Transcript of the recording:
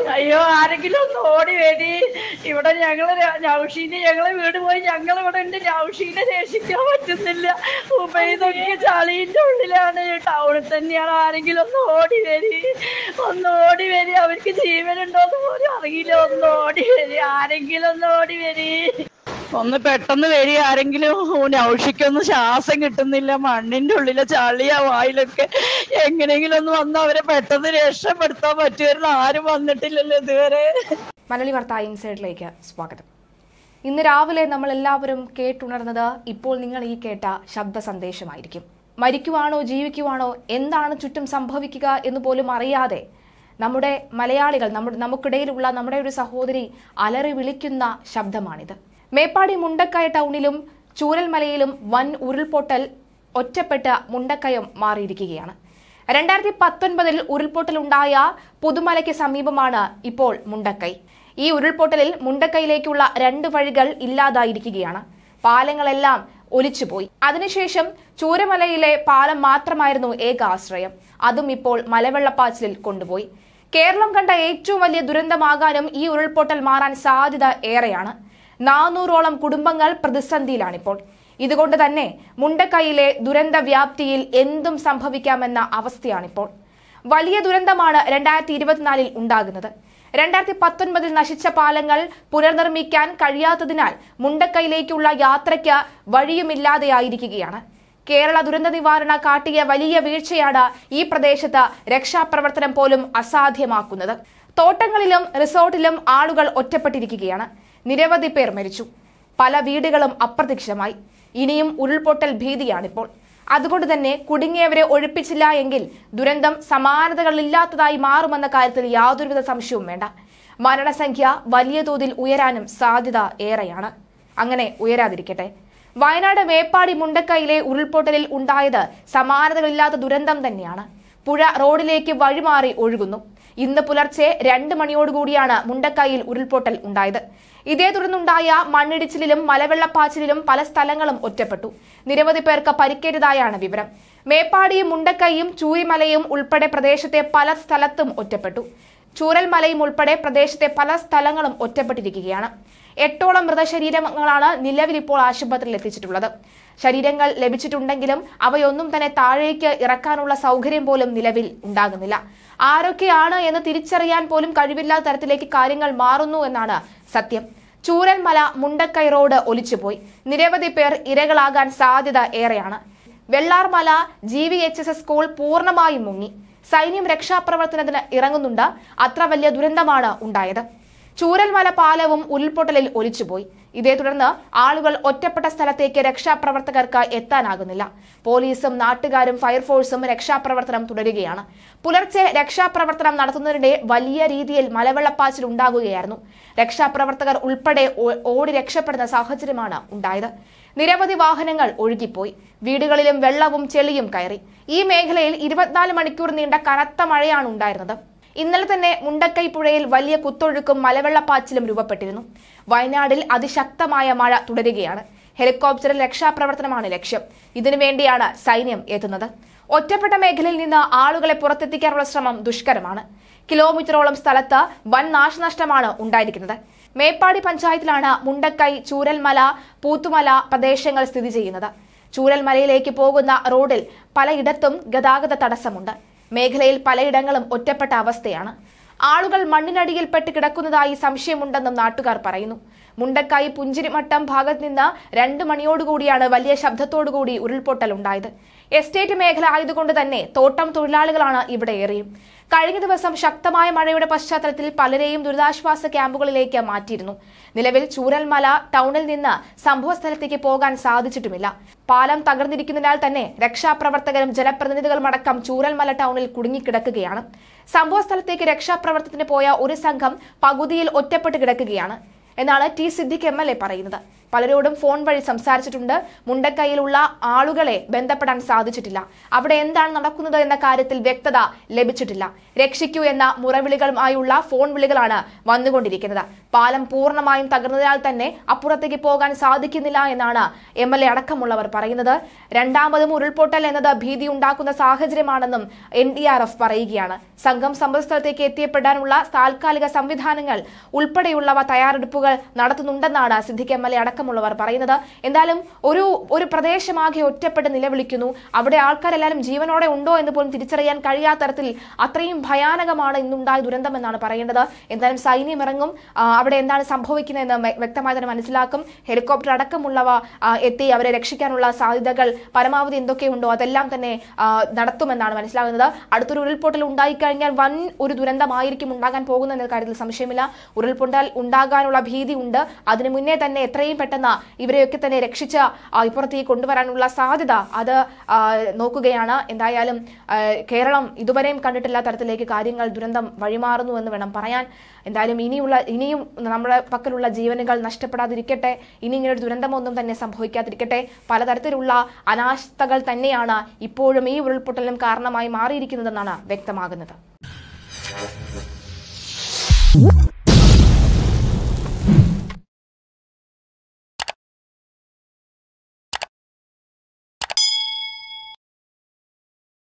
അയ്യോ, ആരെങ്കിലും ഒന്ന് ഓടി വരി. ഇവിടെ ഞങ്ങളെ വീട് പോയി ഞങ്ങളിവിടെ ഉണ്ട്. നൗഷീനെ രക്ഷിക്കാൻ പറ്റുന്നില്ല. ഉബൈദൊക്കെ ചളീന്റെ ഉള്ളിലാണ്, ടൗണിൽ തന്നെയാണ്. ആരെങ്കിലും ഒന്ന് ഓടി വരി. അവർക്ക് ജീവനുണ്ടോന്ന് പോലും അറിയില്ല. ഒന്ന് ഓടി വരി, ആരെങ്കിലും ഒന്ന് ഓടി വരി. ഒന്ന് പെട്ടെന്ന് വരി ആരെങ്കിലും. നൗഷിക്കൊന്നും ശ്വാസം കിട്ടുന്നില്ല. മണ്ണിന്റെ ഉള്ളിലെ ചളിയാ വായിലൊക്കെ. എങ്ങനെയെങ്കിലും ഒന്ന് വന്ന് അവരെ പെട്ടെന്ന് രക്ഷപ്പെടുത്താൻ പറ്റുമായിരുന്നു. ആരും വന്നിട്ടില്ലല്ലോ ഇതുവരെ. മലയാളി വാർത്ത ഇൻസൈഡിലേക്ക് സ്വാഗതം. ഇന്ന് രാവിലെ നമ്മൾ എല്ലാവരും കേട്ടുണർന്നത് ഇപ്പോൾ നിങ്ങൾ ഈ കേട്ട ശബ്ദ സന്ദേശമായിരിക്കും. മരിക്കുവാണോ ജീവിക്കുവാണോ, എന്താണ് ചുറ്റും സംഭവിക്കുക എന്ന് പോലും അറിയാതെ നമ്മുടെ മലയാളികൾ, നമുക്കിടയിലുള്ള നമ്മുടെ ഒരു സഹോദരി അലറി വിളിക്കുന്ന ശബ്ദമാണിത്. മേപ്പാടി മുണ്ടക്കയ ടൗണിലും ചൂരൽമലയിലും വൻ ഉരുൾപൊട്ടൽ ഒറ്റപ്പെട്ട മുണ്ടക്കയം മാറിയിരിക്കുകയാണ്. 2019 ഉരുൾപൊട്ടലുണ്ടായ പുതുമലയ്ക്ക് സമീപമാണ് ഇപ്പോൾ മുണ്ടക്കൈ. ഈ ഉരുൾപൊട്ടലിൽ മുണ്ടക്കൈയിലേക്കുള്ള 2 വഴികൾ ഇല്ലാതായിരിക്കുകയാണ്. പാലങ്ങളെല്ലാം ഒലിച്ചുപോയി. അതിനുശേഷം ചൂരമലയിലെ പാലം മാത്രമായിരുന്നു ഏക ആശ്രയം. അതും ഇപ്പോൾ മലവെള്ളപ്പാച്ചിലിൽ കൊണ്ടുപോയി. കേരളം കണ്ട ഏറ്റവും വലിയ ദുരന്തമാകാനും ഈ ഉരുൾപൊട്ടൽ മാറാൻ സാധ്യത ഏറെയാണ്. 400ഓളം കുടുംബങ്ങൾ പ്രതിസന്ധിയിലാണിപ്പോൾ. ഇതുകൊണ്ട് തന്നെ മുണ്ടക്കൈയിലെ ദുരന്ത വ്യാപ്തിയിൽ എന്തും സംഭവിക്കാമെന്ന അവസ്ഥയാണിപ്പോൾ. വലിയ ദുരന്തമാണ് 2024 ഉണ്ടാകുന്നത്. 2019 നശിച്ച പാലങ്ങൾ പുനർനിർമ്മിക്കാൻ കഴിയാത്തതിനാൽ മുണ്ടക്കൈയിലേക്കുള്ള യാത്രയ്ക്ക് വഴിയുമില്ലാതെയായിരിക്കുകയാണ്. കേരള ദുരന്ത നിവാരണ കാട്ടിയ വലിയ വീഴ്ചയാണ് ഈ പ്രദേശത്ത് രക്ഷാപ്രവർത്തനം പോലും അസാധ്യമാക്കുന്നത്. തോട്ടങ്ങളിലും റിസോർട്ടിലും ആളുകൾ ഒറ്റപ്പെട്ടിരിക്കുകയാണ്. നിരവധി പേർ മരിച്ചു. പല വീടുകളും അപ്രത്യക്ഷമായി. ഇനിയും ഉരുൾപൊട്ടൽ ഭീതിയാണിപ്പോൾ. അതുകൊണ്ട് തന്നെ കുടുങ്ങിയവരെ ഒഴിപ്പിച്ചില്ല എങ്കിൽ ദുരന്തം സമാനതകളില്ലാത്തതായി മാറുമെന്ന കാര്യത്തിൽ യാതൊരുവിധ സംശയവും വേണ്ട. മരണസംഖ്യ വലിയ തോതിൽ ഉയരാനും സാധ്യത ഏറെയാണ്. അങ്ങനെ ഉയരാതിരിക്കട്ടെ. വയനാട് മേപ്പാടി മുണ്ടക്കൈയിലെ ഉരുൾപൊട്ടലിൽ ഉണ്ടായത് സമാനതകളില്ലാത്ത ദുരന്തം തന്നെയാണ്. പുഴ റോഡിലേക്ക് വഴിമാറി ഒഴുകുന്നു. ഇന്ന് പുലർച്ചെ 2 മണിയോടുകൂടിയാണ് മുണ്ടക്കൈയിൽ ഉരുൾപൊട്ടൽ ഉണ്ടായത്. ഇതേ തുടർന്നുണ്ടായ മണ്ണിടിച്ചിലിലും മലവെള്ളപ്പാച്ചിലിലും പല സ്ഥലങ്ങളും ഒറ്റപ്പെട്ടു. നിരവധി പേർക്ക് പരിക്കേറ്റതായാണ് വിവരം. മേപ്പാടിയും മുണ്ടക്കൈയും ചൂരിമലയും ഉൾപ്പെടെ പ്രദേശത്തെ പല സ്ഥലത്തും ഒറ്റപ്പെട്ടു. ചൂരൽമലയും ഉൾപ്പെടെ പ്രദേശത്തെ പല സ്ഥലങ്ങളും ഒറ്റപ്പെട്ടിരിക്കുകയാണ്. 8ഓളം മൃതശരീരങ്ങളാണ് നിലവിൽ ഇപ്പോൾ ആശുപത്രിയിൽ എത്തിച്ചിട്ടുള്ളത്. ശരീരങ്ങൾ ലഭിച്ചിട്ടുണ്ടെങ്കിലും അവയൊന്നും തന്നെ താഴേക്ക് ഇറക്കാനുള്ള സൗകര്യം പോലും നിലവിൽ ഉണ്ടാകുന്നില്ല. ആരൊക്കെയാണ് എന്ന് തിരിച്ചറിയാൻ പോലും കഴിവില്ലാത്ത തരത്തിലേക്ക് കാര്യങ്ങൾ മാറുന്നു എന്നാണ് സത്യം. ചൂരൽമല മുണ്ടക്കൈ റോഡ് ഒലിച്ചുപോയി. നിരവധി പേർ ഇരകളാകാൻ സാധ്യത ഏറെയാണ്. വെള്ളാർമല GVHS സ്കൂൾ പൂർണ്ണമായും മുങ്ങി. സൈന്യം രക്ഷാപ്രവർത്തനത്തിന് ഇറങ്ങുന്നുണ്ട്. അത്ര വലിയ ദുരന്തമാണ് ഉണ്ടായത്. ചൂരൽമല പാലവും ഉരുൾപൊട്ടലിൽ ഒലിച്ചുപോയി. ഇതേ തുടർന്ന് ആളുകൾ ഒറ്റപ്പെട്ട സ്ഥലത്തേക്ക് രക്ഷാപ്രവർത്തകർക്ക് എത്താനാകുന്നില്ല. പോലീസും നാട്ടുകാരും ഫയർഫോഴ്സും രക്ഷാപ്രവർത്തനം തുടരുകയാണ്. പുലർച്ചെ രക്ഷാപ്രവർത്തനം നടത്തുന്നതിനിടെ വലിയ രീതിയിൽ മലവെള്ളപ്പാച്ചിൽ ഉണ്ടാകുകയായിരുന്നു. രക്ഷാപ്രവർത്തകർ ഉൾപ്പെടെ ഓടി രക്ഷപ്പെടുന്ന സാഹചര്യമാണ് ഉണ്ടായത്. നിരവധി വാഹനങ്ങൾ ഒഴുകിപ്പോയി. വീടുകളിലും വെള്ളവും ചെളിയും കയറി. ഈ മേഖലയിൽ 24 മണിക്കൂർ നീണ്ട കനത്ത മഴയാണ് ഉണ്ടായിരുന്നത്. ഇന്നലെ തന്നെ മുണ്ടക്കൈ പുഴയിൽ വലിയ കുത്തൊഴുക്കും മലവെള്ളപ്പാച്ചിലും രൂപപ്പെട്ടിരുന്നു. വയനാടിൽ അതിശക്തമായ മഴ തുടരുകയാണ്. ഹെലികോപ്റ്ററിൽ രക്ഷാപ്രവർത്തനമാണ് ലക്ഷ്യം. ഇതിനുവേണ്ടിയാണ് സൈന്യം എത്തുന്നത്. ഒറ്റപ്പെട്ട മേഖലയിൽ നിന്ന് ആളുകളെ പുറത്തെത്തിക്കാനുള്ള ശ്രമം ദുഷ്കരമാണ്. കിലോമീറ്ററോളം സ്ഥലത്ത് വൻ നാശനഷ്ടമാണ് ഉണ്ടായിരിക്കുന്നത്. മേപ്പാടി പഞ്ചായത്തിലാണ് മുണ്ടക്കൈ, ചൂരൽമല, പൂത്തുമല പ്രദേശങ്ങൾ സ്ഥിതി ചെയ്യുന്നത്. ചൂരൽമലയിലേക്ക് പോകുന്ന റോഡിൽ പലയിടത്തും ഗതാഗത തടസ്സമുണ്ട്. മേഖലയിൽ പലയിടങ്ങളും ഒറ്റപ്പെട്ട അവസ്ഥയാണ്. ആളുകൾ മണ്ണിനടിയിൽപ്പെട്ട് കിടക്കുന്നതായി സംശയമുണ്ടെന്നും നാട്ടുകാർ പറയുന്നു. മുണ്ടക്കൈ പുഞ്ചിരിമട്ടം ഭാഗത്ത് നിന്ന് 2 മണിയോടുകൂടിയാണ് വലിയ ശബ്ദത്തോടുകൂടി ഉരുൾപൊട്ടൽ ഉണ്ടായത്. എസ്റ്റേറ്റ് മേഖല ആയതുകൊണ്ട് തന്നെ തോട്ടം തൊഴിലാളികളാണ് ഇവിടെ ഏറെയും. കഴിഞ്ഞ ദിവസം ശക്തമായ മഴയുടെ പശ്ചാത്തലത്തിൽ പലരെയും ദുരിതാശ്വാസ ക്യാമ്പുകളിലേക്ക് മാറ്റിയിരുന്നു. നിലവിൽ ചൂരൽമല ടൗണിൽ നിന്ന് സംഭവ സ്ഥലത്തേക്ക് പോകാൻ സാധിച്ചിട്ടുമില്ല. പാലം തകർന്നിരിക്കുന്നതിനാൽ തന്നെ രക്ഷാപ്രവർത്തകരും ജനപ്രതിനിധികളുമടക്കം ചൂരൽമല ടൗണിൽ കുടുങ്ങിക്കിടക്കുകയാണ്. സംഭവ സ്ഥലത്തേക്ക് രക്ഷാപ്രവർത്തനത്തിന് പോയ ഒരു സംഘം പകുതിയിൽ ഒറ്റപ്പെട്ട് കിടക്കുകയാണ് എന്നാണ് T. സിദ്ദിഖ് MLA പറയുന്നത്. പലരോടും ഫോൺ വഴി സംസാരിച്ചിട്ടുണ്ട്. മുണ്ടക്കൈയിലുള്ള ആളുകളെ ബന്ധപ്പെടാൻ സാധിച്ചിട്ടില്ല. അവിടെ എന്താണ് നടക്കുന്നത് എന്ന കാര്യത്തിൽ വ്യക്തത ലഭിച്ചിട്ടില്ല. രക്ഷിക്കൂ എന്ന മുറവിളികളുമായുള്ള ഫോൺ വിളികളാണ് വന്നുകൊണ്ടിരിക്കുന്നത്. പാലം പൂർണ്ണമായും തകർന്നതിനാൽ തന്നെ അപ്പുറത്തേക്ക് പോകാൻ സാധിക്കുന്നില്ല എന്നാണ് MLA അടക്കമുള്ളവർ പറയുന്നത്. രണ്ടാമതും ഉരുൾപൊട്ടൽ എന്നത് ഭീതി ഉണ്ടാക്കുന്ന സാഹചര്യമാണെന്നും NDRF പറയുകയാണ്. സംഘം സംഭവസ്ഥലത്തേക്ക് എത്തിപ്പെടാനുള്ള താൽക്കാലിക സംവിധാനങ്ങൾ ഉൾപ്പെടെയുള്ളവ തയ്യാറെടുപ്പുകൾ നടത്തുന്നുണ്ടെന്നാണ് സിദ്ദിഖ് MLA അടക്കമുള്ളവർ പറയുന്നത്. എന്തായാലും ഒരു പ്രദേശമാകെ ഒറ്റപ്പെട്ട് നിലവിളിക്കുന്നു. അവിടെ ആൾക്കാരെല്ലാവരും ജീവനോടെ ഉണ്ടോ എന്ന് പോലും തിരിച്ചറിയാൻ കഴിയാത്ത തരത്തിൽ അത്രയും ഭയാനകമാണ് ഇന്നുണ്ടായ ദുരന്തമെന്നാണ് പറയേണ്ടത്. എന്തായാലും സൈന്യം ഇറങ്ങും, അവിടെ എന്താണ് സംഭവിക്കുന്നതെന്ന് വ്യക്തമായി തന്നെ മനസ്സിലാക്കും. ഹെലികോപ്റ്റർ അടക്കമുള്ളവ എത്തി അവരെ രക്ഷിക്കാനുള്ള സാധ്യതകൾ പരമാവധി എന്തൊക്കെയുണ്ടോ അതെല്ലാം തന്നെ നടത്തുമെന്നാണ് മനസ്സിലാകുന്നത്. അടുത്തൊരു ഉരുൾപൊട്ടൽ ഉണ്ടായിക്കഴിഞ്ഞാൽ വൻ ഒരു ദുരന്തമായിരിക്കും ഉണ്ടാകാൻ പോകുന്ന എന്ന കാര്യത്തിൽ സംശയമില്ല. ഉരുൾപൊട്ടൽ ഉണ്ടാകാനുള്ള ഭീതി ഉണ്ട്. അതിനു മുന്നേ തന്നെ എത്രയും പെട്ടെന്ന് ഇവരെയൊക്കെ തന്നെ രക്ഷിച്ച് ഇപ്പുറത്തേക്ക് കൊണ്ടുവരാനുള്ള സാധ്യത അത് നോക്കുകയാണ്. എന്തായാലും കേരളം ഇതുവരെയും കണ്ടിട്ടില്ലാത്ത തരത്തിലേക്ക് കാര്യങ്ങൾ ദുരന്തം വഴിമാറുന്നു എന്ന് വേണം പറയാൻ. എന്തായാലും ഇനിയും നമ്മുടെ പക്കലുള്ള ജീവനുകൾ നഷ്ടപ്പെടാതിരിക്കട്ടെ. ഇനി ഇങ്ങനെ ഒരു ദുരന്തമൊന്നും തന്നെ സംഭവിക്കാതിരിക്കട്ടെ. പലതരത്തിലുള്ള അനാസ്ഥകൾ തന്നെയാണ് ഇപ്പോഴും ഈ ഉരുൾപൊട്ടലിനും കാരണമായി മാറിയിരിക്കുന്നതെന്നാണ് വ്യക്തമാകുന്നത്.